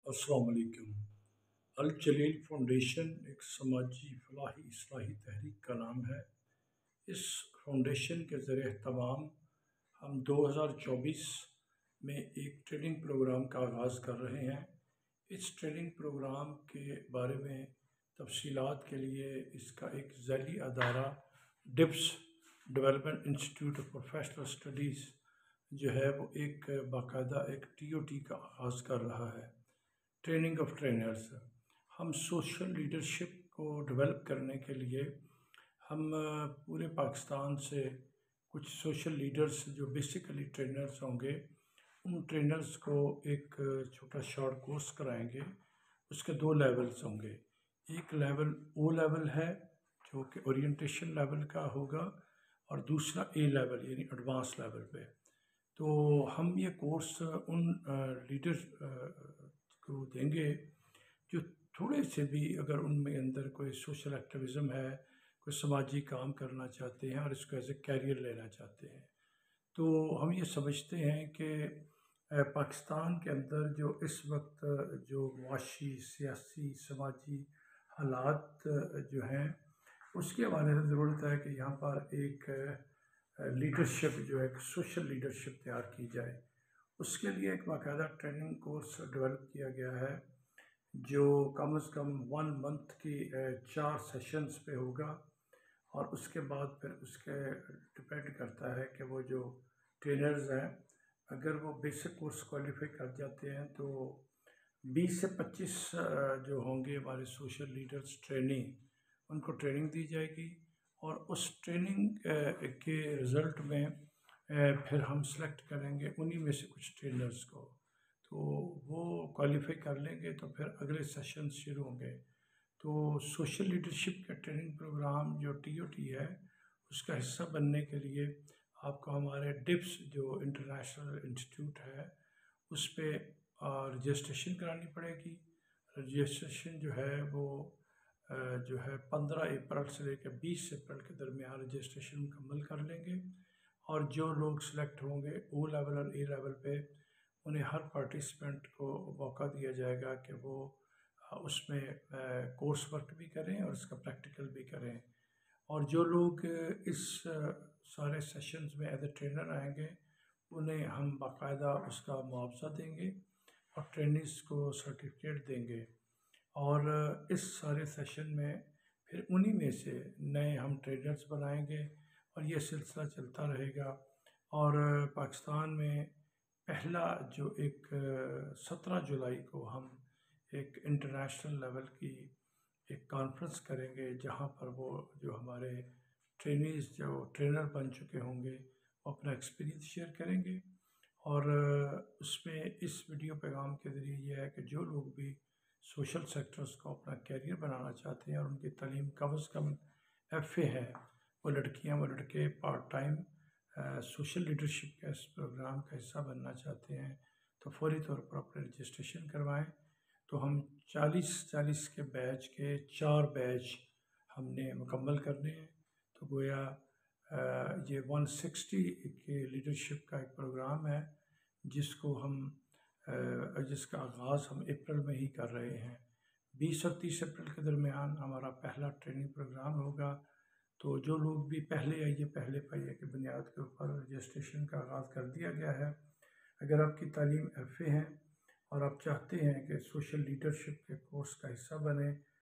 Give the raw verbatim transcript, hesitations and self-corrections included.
السلام علیکم۔ الجلیل فاؤنڈیشن ایک سماجی فلاحی اصلاحی تحریک کا نام ہے۔ اس فاؤنڈیشن کے زیر اہتمام ہم دو ہزار چوبیس میں ایک ٹریننگ پروگرام کا آغاز کر رہے ہیں۔ اس ٹریننگ پروگرام کے بارے میں تفصیلات کے لیے اس کا ایک ذیلی ادارہ DIPS development institute of professional studies جو ہے وہ ایک باقاعدہ ایک ٹی او ٹی کا آغاز کر رہا ہے، ٹریننگ آف ٹرینرز۔ ہم سوشل لیڈرشپ کو ڈیولپ کرنے کے لیے ہم پورے پاکستان سے کچھ سوشل لیڈرز جو بیسیکلی ٹرینرز ہوں گے، ان ٹرینرز کو ایک چھوٹا شارٹ کورس کرائیں گے۔ اس کے دو لیولز ہوں گے، ایک لیول او لیول ہے جو کہ اورینٹیشن لیول کا ہوگا، اور دوسرا اے لیول یعنی ایڈوانس لیول پہ۔ تو ہم یہ کورس ان لیڈر کو دیں گے جو تھوڑے سے بھی اگر ان میں اندر کوئی سوشل ایکٹیویزم ہے، کوئی سماجی کام کرنا چاہتے ہیں اور اس کو ایز اے کیریئر لینا چاہتے ہیں۔ تو ہم یہ سمجھتے ہیں کہ پاکستان کے اندر جو اس وقت جو معاشی، سیاسی، سماجی حالات جو ہیں، اس کے حوالے سے ضرورت ہے کہ یہاں پر ایک لیڈرشپ جو ہے ایک سوشل لیڈرشپ تیار کی جائے۔ اس کے لیے ایک باقاعدہ ٹریننگ کورس ڈیولپ کیا گیا ہے جو کم از کم ون منتھ کی چار سیشنز پہ ہوگا، اور اس کے بعد پھر اس کے ڈپینڈ کرتا ہے کہ وہ جو ٹرینرز ہیں اگر وہ بیسک کورس کوالیفائی کر جاتے ہیں تو بیس سے پچیس جو ہوں گے ہمارے سوشل لیڈرز ٹریننگ، ان کو ٹریننگ دی جائے گی، اور اس ٹریننگ کے رزلٹ میں پھر ہم سلیکٹ کریں گے انہی میں سے کچھ ٹرینرز کو، تو وہ کوالیفائی کر لیں گے تو پھر اگلے سیشن شروع ہوں گے۔ تو سوشل لیڈرشپ کا ٹریننگ پروگرام جو ٹی او ٹی ہے اس کا حصہ بننے کے لیے آپ کو ہمارے ڈپس جو انٹرنیشنل انسٹیٹیوٹ ہے اس پہ رجسٹریشن کرانی پڑے گی۔ رجسٹریشن جو ہے وہ جو ہے پندرہ اپریل سے لے کے بیس اپریل کے درمیان رجسٹریشن مکمل کر لیں گے، اور جو لوگ سلیکٹ ہوں گے او لیول اور اے لیول پہ انہیں ہر پارٹیسپینٹ کو موقع دیا جائے گا کہ وہ اس میں کورس ورک بھی کریں اور اس کا پریکٹیکل بھی کریں، اور جو لوگ اس سارے سیشنز میں ایز اے ٹرینر آئیں گے انہیں ہم باقاعدہ اس کا معاوضہ دیں گے اور ٹرینرز کو سرٹیفکیٹ دیں گے، اور اس سارے سیشن میں پھر انہی میں سے نئے ہم ٹرینرز بنائیں گے، اور یہ سلسلہ چلتا رہے گا۔ اور پاکستان میں پہلا جو ایک سترہ جولائی کو ہم ایک انٹرنیشنل لیول کی ایک کانفرنس کریں گے جہاں پر وہ جو ہمارے ٹرینیز جو ٹرینر بن چکے ہوں گے وہ اپنا ایکسپیرینس شیئر کریں گے، اور اس میں اس ویڈیو پیغام کے ذریعے یہ ہے کہ جو لوگ بھی سوشل سیکٹرز کو اپنا کیریئر بنانا چاہتے ہیں اور ان کی تعلیم کم از کم ایف اے ہے، وہ لڑکیاں وہ لڑکے پارٹ ٹائم سوشل لیڈرشپ کے اس پروگرام کا حصہ بننا چاہتے ہیں تو فوری طور پر اپنے رجسٹریشن کروائیں۔ تو ہم چالیس چالیس کے بیچ کے چار بیچ ہم نے مکمل کرنے ہیں، تو گویا یہ ون سکسٹی کے لیڈرشپ کا ایک پروگرام ہے جس کو ہم جس کا آغاز ہم اپریل میں ہی کر رہے ہیں۔ بیس اور تیس اپریل کے درمیان ہمارا پہلا ٹریننگ پروگرام ہوگا، تو جو لوگ بھی پہلے آئیے پہلے پائیے کی بنیاد کے اوپر رجسٹریشن کا آغاز کر دیا گیا ہے۔ اگر آپ کی تعلیم ایف اے ہیں اور آپ چاہتے ہیں کہ سوشل لیڈرشپ کے کورس کا حصہ بنیں